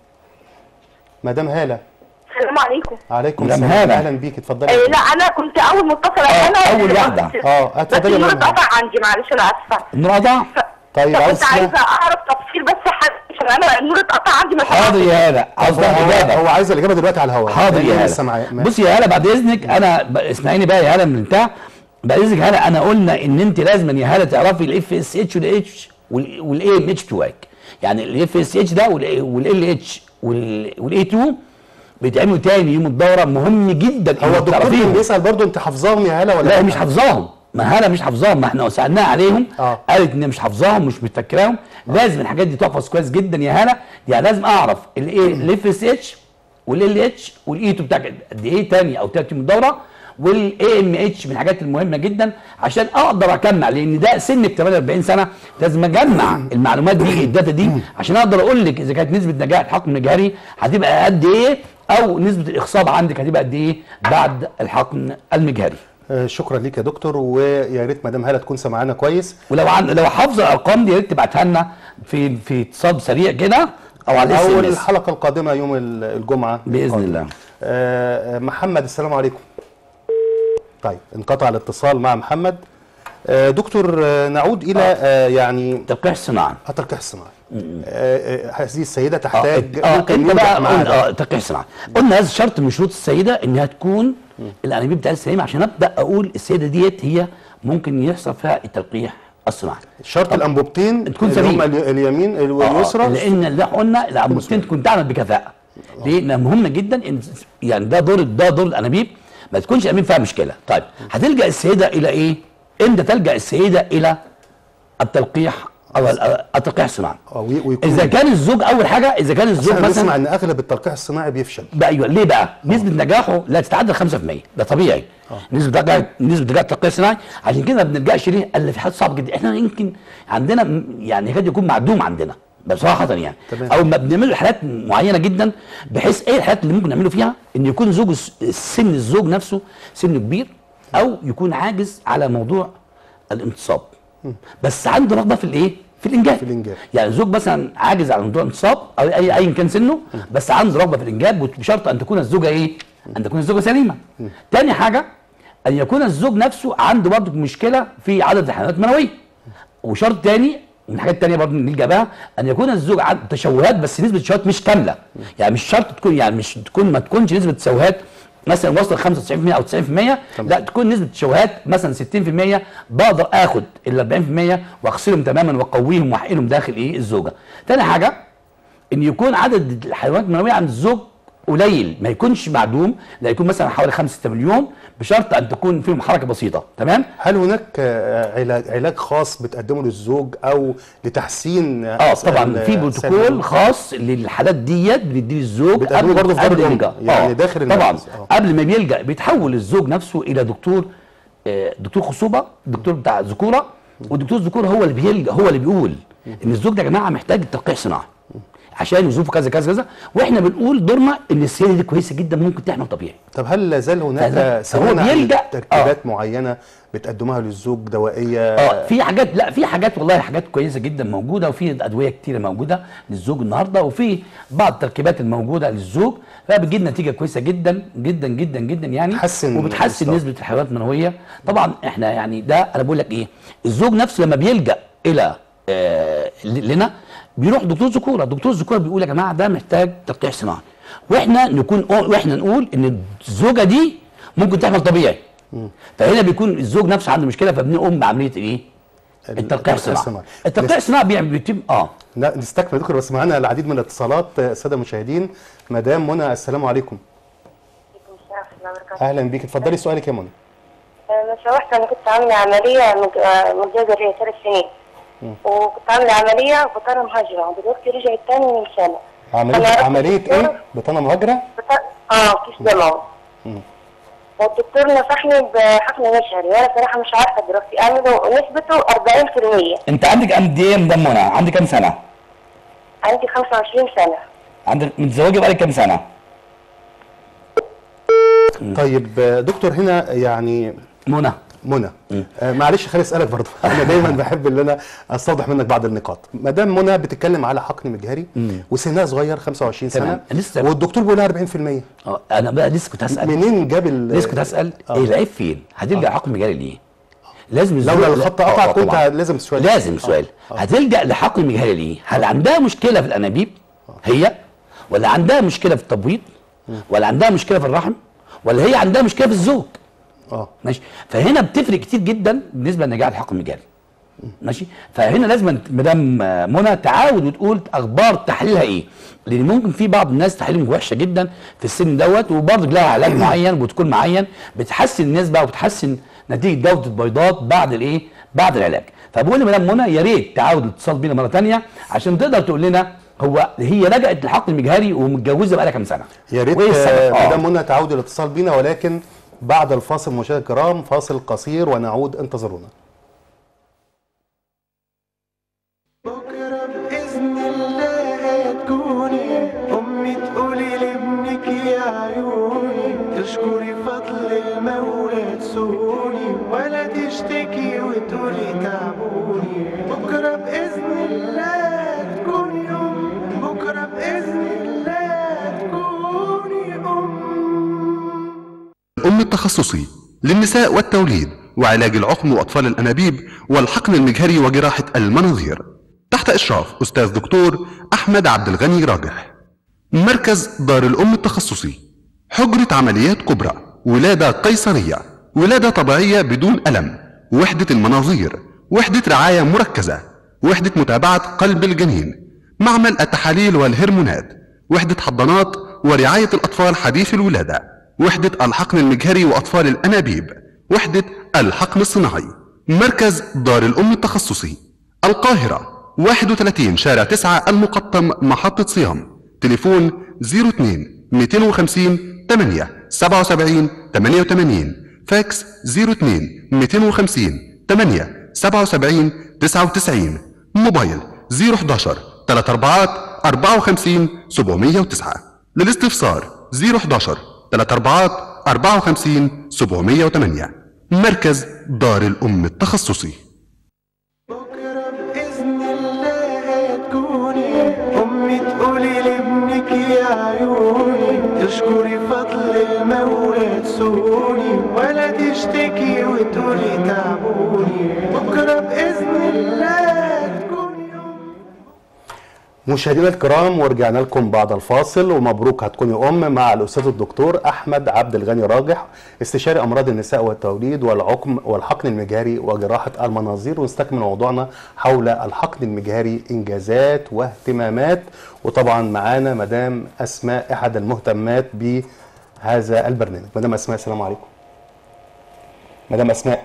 مدام هاله. السلام عليكم. عليكم مدام السلام. هالة. اهلا بيك اتفضلي. آه لا انا كنت اول متصله. آه، انا أول واحدة. اه بس اتفضلي يا النور مدام. اتقطع عندي، معلش انا اسفه. النور قطع؟ طيب عايز كنت عايزه اعرف تفصيل بس حاجه عشان انا النور اتقطع عندي ما حاضر يا هاله، عاوز هو, اجابه. هو عايز الاجابه دلوقتي على الهواء. حاضر يا لسه معايا. هاله. بصي يا هاله بعد اذنك انا ب- اسمعيني بقى يا هاله من بتاع بعد اذنك يا هاله، انا قلنا ان انت لازم يا هاله تعرفي الاف اس اتش والاتش والاي ام اتش بتوعك. يعني الاف اس اتش ده والال اتش والاي اتنين بيتعملوا تاني يوم الدوره، مهم جدا هو إنك الدكتور تعرفيهم. كان بيسال برضه انت حافظاهم يا هاله ولا لا مش حافظاهم، ما هاله مش حافظاهم، ما احنا سالناها عليهم آه. قالت ان مش حافظاهم مش متفكراهم. لازم الحاجات دي تحفظ كويس جدا يا هاله. يعني لازم اعرف الايه الاف اس اتش والال اتش والاي تو بتاعك قد ايه تاني او تالت يوم الدوره، والاي ام اتش من الحاجات المهمه جدا عشان اقدر اجمع، لان ده سن ب ثمانية وأربعين سنه لازم اجمع المعلومات دي الداتا دي عشان اقدر اقول لك اذا كانت نسبه نجاح الحقن المجهري هتبقى قد ايه، او نسبه الاخصاب عندك هتبقى قد ايه بعد الحقن المجهري. آه شكرا ليك يا دكتور، ويا ريت مدام هاله تكون سامعانا كويس. ولو عن لو حافظه الارقام دي يا ريت تبعتها لنا في في اتصال سريع كده او على الاس او ام اس الحلقه القادمه يوم ال- الجمعه باذن القادم. الله. آه محمد السلام عليكم. طيب انقطع الاتصال مع محمد. آه دكتور آه نعود الى آه يعني تلقيح الصناعه. التلقيح الصناعي. آه آه هذه السيده اه تحتاج اه ممكن انت ننجح بقى معاها. قلنا اه تلقيح الصناعه. قلنا هذا شرط من شروط السيده انها تكون الانابيب بتاعتها سليمه عشان ابدا اقول السيده ديت هي ممكن يحصل فيها التلقيح الصناعي. شرط الانبوبتين تكون اللي سليمة. هم ال- اليمين واليسرى. آه لان اللي قلنا الانبوبتين تكون تعمل بكفاءه. ليه؟ لأن مهم جدا ان يعني ده دور ده دور الانابيب ما تكونش الانابيب فيها مشكله. طيب هتلجا السيده الى ايه؟ امتى تلجا السيده الى التلقيح او ال- التلقيح الصناعي؟ آه، وي- ويكون اذا كان الزوج اول حاجه اذا كان بس الزوج احنا مثلا بنسمع ان اغلب التلقيح الصناعي بيفشل. بقى ايوه ليه بقى؟ نسبه نجاحه لا تتعدى خمسة في المية، ده طبيعي. نسبه نجاح نسبه نجاح التلقيح الصناعي، عشان كده ما بنلجاش ليه؟ الا في حالات صعبه جدا، احنا يمكن عندنا م- يعني يكاد يكون معدوم عندنا بصراحه يعني. تمام. او ما بنعمله حالات معينه جدا، بحيث ايه الحالات اللي ممكن نعمله فيها؟ ان يكون زوج الس- سن الزوج نفسه سنه كبير، او يكون عاجز على موضوع الانتصاب، بس عنده رغبه في الايه؟ في الانجاب. في الإنجاب. يعني زوج مثلا عاجز على موضوع الانتصاب او اي ايا كان سنه، بس عنده رغبه في الانجاب، بشرط ان تكون الزوجه ايه؟ ان تكون الزوجه سليمه. تاني حاجه ان يكون الزوج نفسه عنده برضه مشكله في عدد الحملات المنويه. وشرط تاني من الحاجات الثانيه برضه نلجا بها ان يكون الزوج عنده تشوهات، بس نسبه التشوهات مش كامله، يعني مش شرط تكون، يعني مش تكون ما تكونش نسبه التشوهات مثلا وصل خمسة وتسعين بالمية او تسعين بالمية، لا تكون نسبه التشوهات مثلا ستين بالمية، بقدر اخد ال أربعين بالمية واغسلهم تماما واقويهم واحقنهم داخل ايه الزوجه. ثاني حاجه ان يكون عدد الحيوانات المنويه عند الزوج قليل، ما يكونش معدوم، لا يكون مثلا حوالي خمسة ستة مليون، بشرط ان تكون فيهم حركه بسيطه. تمام. هل هناك آه، علاج علاج خاص بتقدمه للزوج او لتحسين اه طبعا في بروتوكول خاص للحالات ديت بنديه للزوج بتقدمه برضه في دار الام يعني آه داخل طبعا آه. قبل ما بيلجا بيتحول الزوج نفسه الى دكتور، آه دكتور خصوبه، دكتور بتاع ذكوره، والدكتور الذكوره هو اللي بيلجا، هو اللي بيقول ان الزوج ده يا جماعه محتاج تلقيح صناعي عشان ظروفه كذا كذا كذا، واحنا بنقول دورنا ان السيده دي كويسه جدا ممكن تحمل طبيعي. طب هل لا زال هناك سواء بيلجا تركيبات آه. معينه بتقدموها للزوج دوائيه؟ اه في حاجات، لا في حاجات والله حاجات كويسه جدا موجوده، وفي ادويه كتيره موجوده للزوج النهارده، وفي بعض التركيبات الموجوده للزوج فبتجيب نتيجه كويسه جدا جدا جدا جدا يعني، تحسن وبتحسن الإصلاح. نسبه الحيوانات المنويه. طبعا احنا يعني ده انا بقول لك ايه، الزوج نفسه لما بيلجا الى آه لنا بيروح دكتور ذكوره، دكتور الذكوره بيقول يا جماعه ده محتاج تلقيح صناعي، واحنا نكون واحنا نقول ان الزوجه دي ممكن تحمل طبيعي. فهنا بيكون الزوج نفسه عنده مشكله، فبنقوم بعمليه ايه؟ التلقيح الصناعي. التلقيح الصناعي بيعمل بيتم اه لا نستكمل دكتور، بس معانا العديد من الاتصالات الساده المشاهدين. مدام منى السلام عليكم. اهلا بيك، اتفضلي سؤالك يا منى. لو سمحت انا كنت عامله عمليه متجوزه ليا ثلاث سنين، وكنت عامله عمليه بطانه مهاجره، ودلوقتي رجعت تاني من سنه. عمليه عمليه ايه؟ بطانه مهاجره؟ بط... اه كيس دموي. والدكتور نصحني بحقن مشهري، وانا صراحه مش عارفه دلوقتي اعمله، نسبته أربعين بالمية. انت عندك قد ايه يا مدام منى؟ عندك كام سنه؟ عندي خمسة وعشرين سنه. عندك متزوجه بقالك كام سنه؟ طيب دكتور هنا يعني منى منى آه معلش خليني اسالك برضه انا دايما بحب ان انا استوضح منك بعض النقاط. مدام منى بتتكلم على حقن مجهري وسنها صغير خمسة وعشرين سنه لسه، والدكتور بيقول لها أربعين بالمية. اه انا بقى لسه كنت هسال منين جاب ال لسه كنت هسال آه. ايه العيب فين؟ هتلجا آه. حقن مجهري ليه؟ لازم لولا الخط قطع آه كنت لازم سؤال لازم سؤال آه. هتلجا لحقن مجهري ليه؟ هل عندها مشكله في الانابيب هي؟ ولا عندها مشكله في التبويض؟ ولا عندها مشكله في الرحم؟ ولا هي عندها مشكله في الزوج؟ اه ماشي. فهنا بتفرق كتير جدا بالنسبه لنجاح الحقن المجهري. ماشي. فهنا لازم مدام منى تعاود وتقول اخبار تحليلها ايه، لان ممكن في بعض الناس تحاليلهم وحشه جدا في السن دوت، وبرضه لها علاج معين وبروتوكول معين بتحسن النسبه وبتحسن نتيجه جوده البيضات بعد الايه؟ بعد العلاج. فبقول لمدام منى يا ريت تعاود الاتصال بينا مره ثانيه عشان تقدر تقول لنا هو هي لجأت للحقن المجهري ومتجوزه بقى لها كام سنه؟ يا ريت مدام منى تعود الاتصال بينا، ولكن بعد الفاصل مشاهدينا الكرام فاصل قصير ونعود، انتظرونا. بكره باذن الله تكوني امي تقولي لابنك يا عيوني، تشكري فضل المولى تسوني، ولا تشتكي وتقولي تعبوني. بكره باذن الله تكوني ام، بكره باذن الله تكوني ام. الأم التخصصي للنساء والتوليد وعلاج العقم وأطفال الأنابيب والحقن المجهري وجراحة المناظير، تحت إشراف أستاذ دكتور أحمد عبد الغني راجح. مركز دار الأم التخصصي، حجرة عمليات كبرى، ولادة قيصرية، ولادة طبيعية بدون ألم، وحدة المناظير، وحدة رعاية مركزة، وحدة متابعة قلب الجنين، معمل التحاليل والهرمونات، وحدة حضانات ورعاية الأطفال حديث الولادة، وحدة الحقن المجهري وأطفال الأنابيب، وحدة الحقن الصناعي. مركز دار الأم التخصصي، القاهرة، واحد وثلاثين شارع تسعة المقطم محطة صيام. تليفون صفر اثنين مئتين وخمسين ثمانية سبعة وسبعين ثمانية وثمانين، فاكس صفر اثنين مئتين وخمسين ثمانية سبعة وسبعين تسعة وتسعين، موبايل صفر واحد واحد ثلاثة أربعة أربعة وخمسين سبعمئة وتسعة. للاستفسار صفر واحد واحد ثلاثة أربعة أربعة وخمسين سبعمئة وثمانية. مركز دار الأم التخصصي. بكره باذن الله تكوني امي تقولي لابنك يا عيوني، تشكري فضل المولى تسوني، ولا تشتكي وتقولي تعبوني. بكره باذن الله تكوني مشاهدينا الكرام، ورجعنا لكم بعد الفاصل. ومبروك هتكوني ام مع الاستاذ الدكتور احمد عبد الغني راجح، استشاري امراض النساء والتوليد والعقم والحقن المجهري وجراحه المناظير. ونستكمل موضوعنا حول الحقن المجهري، انجازات واهتمامات. وطبعا معانا مدام اسماء احد المهتمات بهذا البرنامج. مدام اسماء السلام عليكم. مدام اسماء،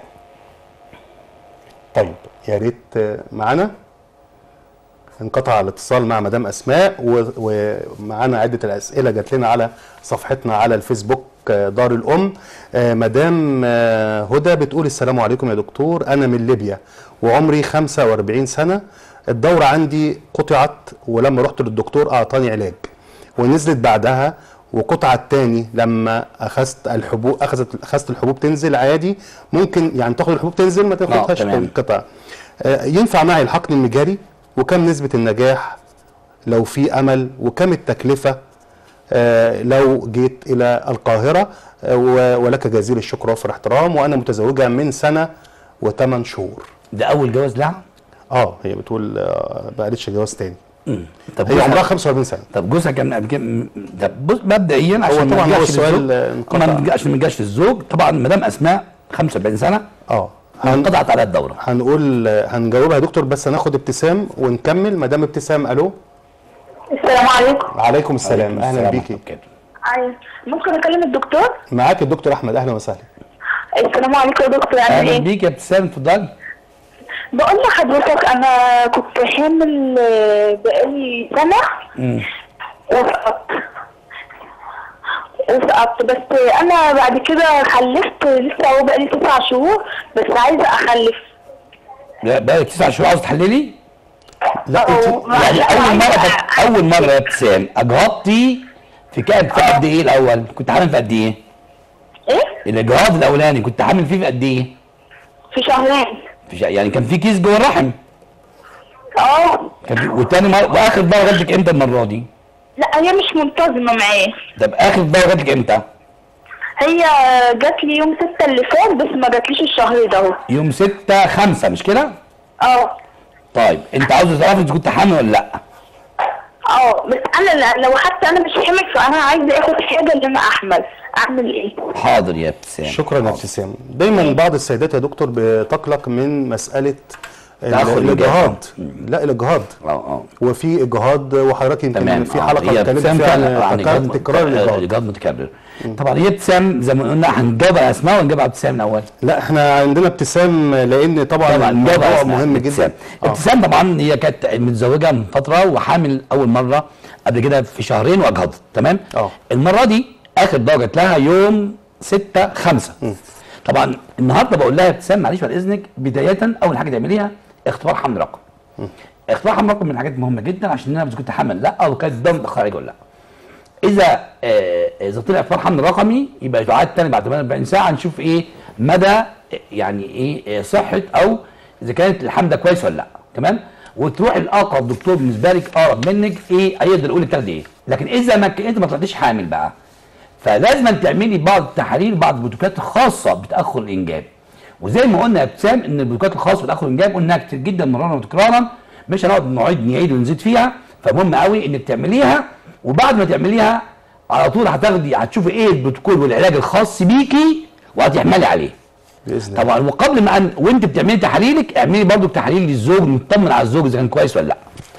طيب يا ريت معانا. انقطع الاتصال مع مدام اسماء، ومعانا عده الاسئله جات لنا على صفحتنا على الفيسبوك دار الام. مدام هدى بتقول السلام عليكم يا دكتور، انا من ليبيا وعمري خمسة وأربعين سنه. الدوره عندي قطعت، ولما رحت للدكتور اعطاني علاج ونزلت بعدها، وقطعت تاني لما اخذت الحبوب اخذت اخذت الحبوب تنزل عادي. ممكن يعني تاخد الحبوب تنزل ما تاخدهاش القطع. ينفع معي الحقن المجهري؟ وكم نسبة النجاح لو في أمل؟ وكم التكلفة آه لو جيت إلى القاهرة؟ آه ولك جزيل الشكر وفر احترام، وأنا متزوجة من سنة وثمان شهور. ده أول جواز لها؟ اه هي بتقول آه ما قالتش جواز تاني. امم طب هي عمرها خمسة وأربعين سنة. طب جوزها كان قبل كده؟ طب مبدئيا عشان طبعا ما هو نرجعش السؤال للزوج، عشان ما نرجعش للزوج، طبعا مدام أسماء خمسة وأربعين سنة اه انقطعت على الدورة. هنقول هنجاوبها يا دكتور، بس هناخد ابتسام ونكمل. مدام ابتسام، الو. السلام عليكم. وعليكم السلام، اهلا بيكي. ايوه، ممكن اكلم الدكتور؟ معاك الدكتور احمد، اهلا وسهلا. السلام عليكم يا دكتور، عامل اهلا ايه؟ بيك يا ابتسام، اتفضلي. بقول لحضرتك انا كنت حامل بقالي سنه امم وسقطت وسقطت بس انا بعد كده خلفت، لسه هو بقالي تسع شهور بس عايزه اخلف. لا بقالك تسع شهور عاوزه تحللي؟ لا انت يعني اول مره اول مره يا ابتسام اجهضتي في كام في قد ايه الاول؟ كنت حامل في قد ايه؟ ايه؟ الاجهاض الاولاني كنت حامل فيه في قد ايه؟ في شهرين. في شا... يعني كان في كيس جوه الرحم؟ اه. كان في... وتاني مره، واخر مره جات لك امتى المره دي؟ لا هي مش منتظمه معايا. طب اخر مره جات لك امتى؟ هي جات لي يوم ستة اللي فات، بس ما جاتليش الشهر ده اهو. يوم ستة خمسة مش كده؟ اه. طيب انت عاوزه تعرفي انت كنت حامل ولا لا؟ اه بس انا لو حتى انا مش حامل فانا عايزه اخد حاجه ان انا احمل، اعمل ايه؟ حاضر يا ابتسام. شكرا يا ابتسام. دايما بعض السيدات يا دكتور بتقلق من مساله الاجهاض. لا الاجهاض اه اه وفي اجهاض، وحضرتك يمكن في حلقه اتكلمت فيها عن تكرار الاجهاض. الاجهاض متكرر. طبعا هي ابتسام زي ما قلنا هنجاوب على اسماء ونجاوب على ابتسام الاول. لا احنا عندنا ابتسام لان طبعا, طبعا الموضوع مهم جدا. ابتسام طبعا هي كانت متزوجه من فتره وحامل اول مره قبل كده في شهرين واجهضت، تمام؟ اه المره دي اخر دواء جات لها يوم ستة خمسة. طبعا النهارده بقول لها يا ابتسام معلش بعد اذنك، بدايه اول حاجه تعمليها اختبار حمل رقم. اختبار حمل رقم من الحاجات مهمه جدا عشان نعرف اذا كنت حامل لا، او كانت الدم متاخر عليك ولا لا. اذا آه اذا طلع اختبار حمل رقمي يبقى يعاد تاني بعد ثمانية وأربعين ساعه نشوف ايه مدى يعني ايه صحه، او اذا كانت الحمل ده كويس ولا لا، تمام؟ وتروح لاقرب دكتور بالنسبه لك اقرب منك ايه هيقدر يقول لك تاخدي ايه. لكن اذا ما انت ما طلعتيش حامل بقى فلازم تعملي بعض التحاليل، بعض البروتوكولات الخاصه بتاخر الانجاب. وزي ما قلنا يا ابتسام ان البروتوكولات الخاصه بتاخر الانجاب قلناها كتير جدا مرارا وتكرارا، مش هنقعد نعيد نعيد ونزيد فيها، فمهم قوي انك تعمليها. وبعد ما تعمليها على طول هتاخدي هتشوفي ايه البروتوكول والعلاج الخاص بيكي وهتحملي عليه باذن الله. طبعا وقبل ما أن وانت بتعملي تحاليلك اعملي برضو تحاليل للزوج، نطمن على الزوج اذا كان كويس ولا لا.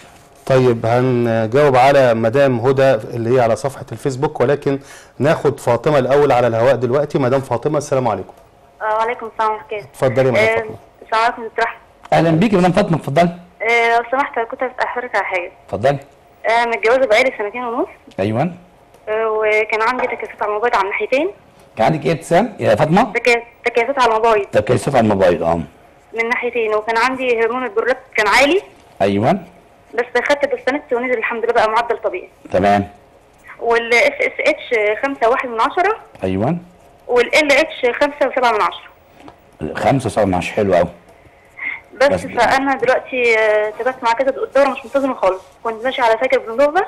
طيب هنجاوب على مدام هدى اللي هي على صفحه الفيسبوك، ولكن ناخد فاطمه الاول على الهواء دلوقتي. مدام فاطمه السلام عليكم. وعليكم السلام ورحمه الله. اتفضلي يا مدام فاطمه. السلام عليكم يا دكتور احمد. اهلا بيكي يا مدام فاطمه، اتفضلي. لو سمحت كنت بسال حضرتك على حاجه. اتفضلي. انا متجوزه بقالي سنتين ونص. ايوه. وكان عندي تكيسات على الموبايل على الناحيتين. كان عندك ايه يا ابتسام يا فاطمه؟ تكيسات على الموبايل. تكيسات على الموبايل اه. من ناحيتين، وكان عندي هرمون البرولاكت كان عالي. ايوه. بس خدت دوستانكس ونزل الحمد لله بقى معدل طبيعي. تمام. والاس اس اتش خمسة وواحد من عشرة. ايوه. والال اتش خمسة وسبعة من عشرة. خمسة وسبعة من عشرة حلو قوي. بس, بس فانا دلوقتي تابعت مع كده الدوره مش منتظمه خالص، كنت ماشيه على فاكر بنوفا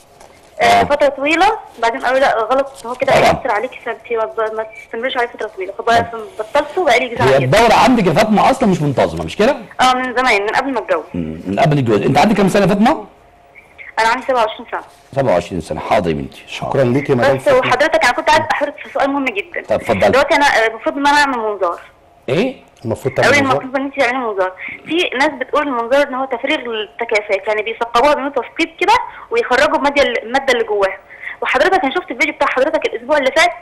آه. فتره طويله، بعدين قالوا لا غلط هو كده هيأثر عليكي فانتي ما تستمريش عليه فتره طويله، فبطلته بقالي جزء. هي الدوره عندك يا فاطمه اصلا مش منتظمه مش كده؟ اه من زمان، من قبل ما اتجوز. من قبل الجواز. انت عندك كام سنه يا فاطمه؟ انا عندي سبعة وعشرين سنه. سبعة وعشرين سنه، حاضر يا بنتي. شكرا ليكي يا مدام بس فاطمه. وحضرتك انا كنت عايز احرك في سؤال مهم جدا. طب اتفضلي. دلوقتي انا المفروض ان انا اعمل منظار. ايه؟ المفروض أولا تعمل منظار. المفروض ان انت تعملي منظار. في ناس بتقول المنظار ان هو تفريغ للتكيسات، يعني بيثقبوها بيعملوا تثقيب كده ويخرجوا الماده الماده اللي جواها. وحضرتك انا شفت الفيديو بتاع حضرتك الاسبوع اللي فات،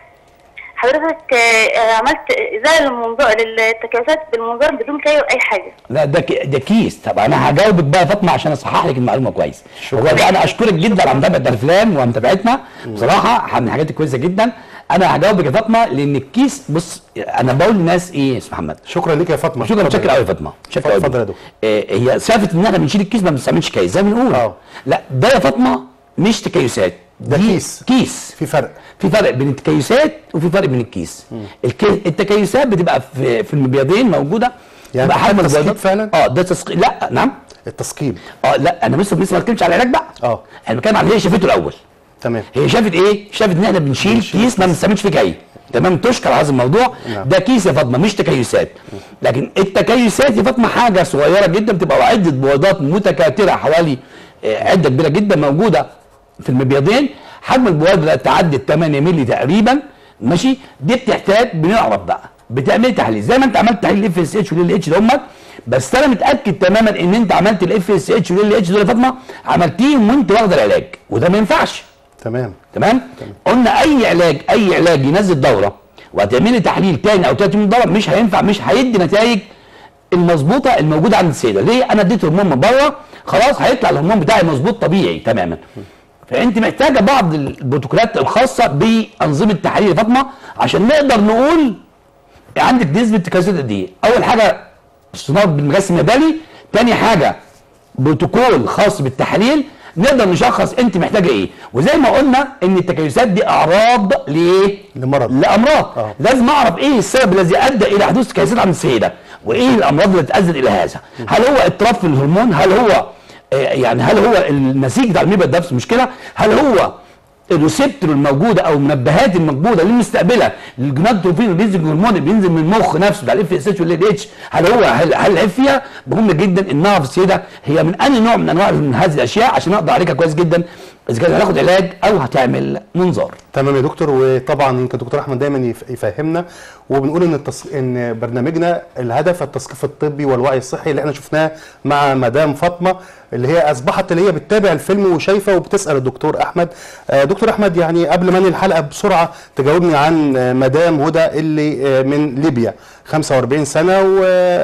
حضرتك آه، عملت ازاله للمنظار للتكيسات بالمنظار بدون كي اي حاجه. لا ده ك- ده كيس. طب انا هجاوبك بقى يا فاطمه عشان اصحح لك المعلومه كويس. هو ده انا اشكرك جدا على متابعه الافلام ومتابعتنا بصراحه، من الحاجات الكويسه جدا. انا هجاوبك يا فاطمه لان الكيس، بص انا بقول للناس ايه يا استاذ محمد. شكرا ليك يا فاطمه. شكرا، متشكر قوي يا فاطمه، متشكر قوي. اتفضل يا دكتور. آه، هي سالفه ان احنا بنشيل الكيس ما بنستعملش كيس زي ما بنقول. اه. لا ده يا فاطمه مش تكيسات، ده دي كيس. كيس. في فرق. في فرق بين التكيسات وفي فرق بين الكيس. الكي... التكيسات بتبقى في في المبيضين موجوده، يعني بتبقى حجم تثقيب البيضات فعلا؟ اه ده تثقيب. لا نعم التثقيب. اه لا انا لسه لسه ما اتكلمتش على العلاج بقى. اه. انا بتكلم على اللي هي شافته الاول. تمام. هي شافت ايه؟ شافت ان احنا بنشيل بنشيل كيس ما بنستعملش فيه كي. تمام، تشكر على هذا الموضوع. نعم. ده كيس يا فاطمه مش تكيسات. لكن التكيسات يا فاطمه حاجه صغيره جدا، بتبقى عده بويضات متكاثره حوالي آه، عده كبيره جدا موجوده في المبيضين، حجم البويضه بدات تعدي ثمانية مللي تقريبا. ماشي، دي بتحتاج بنعرف بقى بتعملي تحليل زي ما انت عملت تحليل الاف اس اتش والال اتش دول، بس انا متاكد تماما ان انت عملت الاف اس اتش والال اتش دول يا فاطمه عملتيهم وانت واخده العلاج، وده ما ينفعش. تمام. تمام؟ قلنا اي علاج اي علاج ينزل دوره وهتعملي تحليل تاني او تالت من دوره مش هينفع، مش هيدي نتائج المظبوطه الموجوده عند السيده. ليه؟ انا اديت هرمون من بره خلاص هيطلع الهرمون بتاعي مظبوط طبيعي تماما. فانت محتاجه بعض البروتوكولات الخاصه بانظمه التحاليل يا فاطمه عشان نقدر نقول عندك نسبه تكيسات قد ايه. اول حاجه استنار بالمجسم الياباني، تاني حاجه بروتوكول خاص بالتحاليل نقدر نشخص انت محتاجه ايه. وزي ما قلنا ان التكيسات دي اعراض لايه؟ لمرض. لامراض. آه. لازم اعرف ايه السبب الذي ادى الى حدوث تكيسات عند السيده، وايه الامراض التي ادت الى هذا. هل هو اضطراب في الهرمون؟ هل هو آه يعني هل هو النسيج بتاع المبيض نفسه مشكله؟ هل هو الريسبتور الموجوده او المنبهات الموجوده اللي مستقبله للجونادوتروفين اللي بينزل الهرمون اللي بينزل من المخ نفسه بتاع الاف اس اتش والال اتش، هل هو هل هل العيب فيها؟ مهم جدا ان نعرف السيده هي من اي نوع من انواع من هذه الاشياء عشان نقدر عليها كويس جدا اذا كانت هتاخد علاج او هتعمل منظار. تمام يا دكتور. وطبعا يمكن دكتور احمد دايما يف- يفهمنا وبنقول ان التص... ان برنامجنا الهدف التثقيف الطبي والوعي الصحي اللي احنا شفناه مع مدام فاطمه اللي هي اصبحت اللي هي بتتابع الفيلم وشايفه وبتسال الدكتور احمد. آه دكتور احمد، يعني قبل ما انهي الحلقه بسرعه تجاوبني عن آه مدام هدى اللي آه من ليبيا خمسة وأربعين سنه و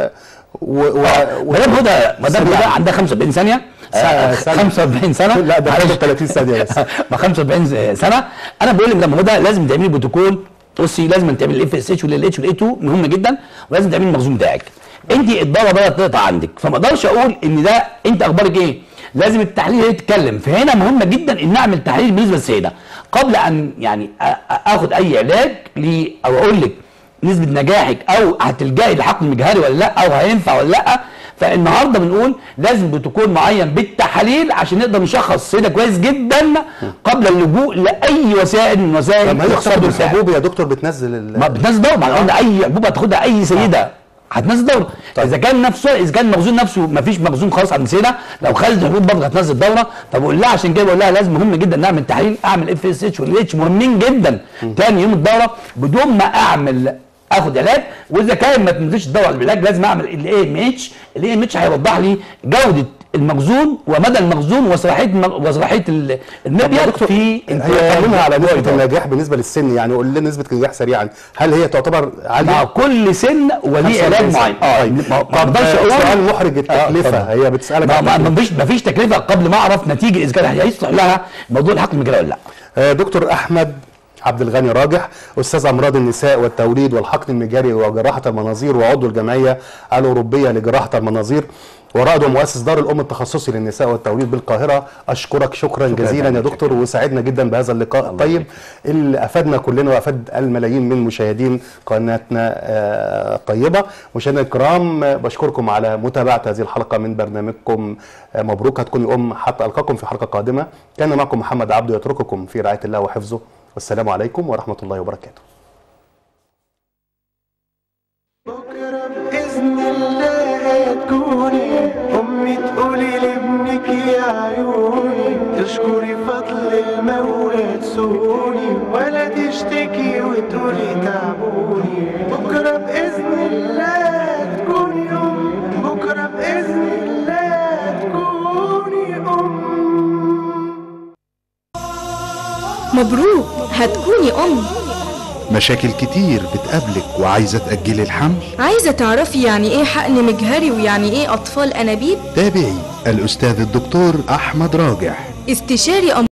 و, و... مدام هدى مدام هدى عندها خمسة وأربعين ثانيه آه خمسة وأربعين سنه. لا ده ثلاثين ثانيه بس. ما خمسة وأربعين سنه. انا بقول لمدام هدى لازم تعملي بروتوكول. بصي لازم تعملي الاف اس اتش والال اتش والاي اتنين مهم جدا، ولازم تعملي المخزون بتاعك. انت الدواء بدات تقطع عندك، فما اقدرش اقول ان ده انت اخبارك ايه. لازم التحليل يتكلم. فهنا مهمه جدا ان اعمل تحليل بالنسبه للسيده قبل ان يعني أ- أ- اخد اي علاج لي او اقول لك نسبه نجاحك او هتلجئي للحقن المجهري ولا لا او هينفع ولا لا. فالنهارده بنقول لازم بروتوكول معين بالتحاليل عشان نقدر نشخص السيده كويس جدا قبل اللجوء لاي وسائل من وسائل طب ما هي الاقتصاد بتاخد والسعر. الحبوب يا دكتور بتنزل ال... ما بتنزل دوره. ما قلنا اي حبوب هتاخدها اي سيده هتنزل دوره. طيب. اذا كان نفسه اذا كان المخزون نفسه ما فيش مخزون خالص عند السيده لو خدت الحبوب برضه هتنزل دوره. طب بقول لها عشان كده بقول لها لازم مهم جدا نعمل تحليل، اعمل اف اس اتش والال اتش مهمين جدا تاني يوم الدوره بدون ما اعمل اخد علاج. واذا كان ما تنزلش الدواء على العلاج لازم اعمل الاي ام اتش. الاي ام اتش هيوضح لي جوده المخزون ومدى المخزون وصلاحيه وصلاحيه المبيض في هي قانونها على نسبه النجاح بالنسبه للسن، يعني قول لنا نسبه النجاح سريعا، هل هي تعتبر عاليه؟ مع كل سن وليه علاج معين. اه ما ما اقدرش اقول سؤال محرج التكلفه. آه هي بتسالك ما ما ما فيش ما فيش تكلفه قبل ما اعرف نتيجه اذا كان هيصلح لها موضوع الحقن المجهري ولا لا. آه دكتور احمد عبد الغني راجح، استاذ امراض النساء والتوليد والحقن المجهري وجراحه المناظير وعضو الجمعيه الاوروبيه لجراحه المناظير ورائد ومؤسس دار الام التخصصي للنساء والتوليد بالقاهره. اشكرك شكرا, شكرا جزيلا يا دكتور، وسعدنا جدا بهذا اللقاء الطيب اللي افادنا كلنا وافاد الملايين من مشاهدين قناتنا آه طيبه. مشاهدينا الكرام بشكركم على متابعه هذه الحلقه من برنامجكم آه مبروك هتكون الام. حتى القاكم في حلقه قادمه. كان معكم محمد عبده يترككم في رعايه الله وحفظه، والسلام عليكم ورحمه الله وبركاته. بكرة بإذن الله هتكوني أمي تقولي لابنك يا عيوني واشكري فضل المولى تسوني ولا تشتكي وتقولي تعبوني. بكرة بإذن الله تكوني أم، بكرة بإذن الله تكوني أم. مبروك هتكوني أم. مشاكل كتير بتقابلك وعايزة تأجلي الحمل؟ عايزة تعرفي يعني ايه حقن مجهري ويعني ايه أطفال أنابيب؟ تابعي الأستاذ الدكتور أحمد راجح، استشاري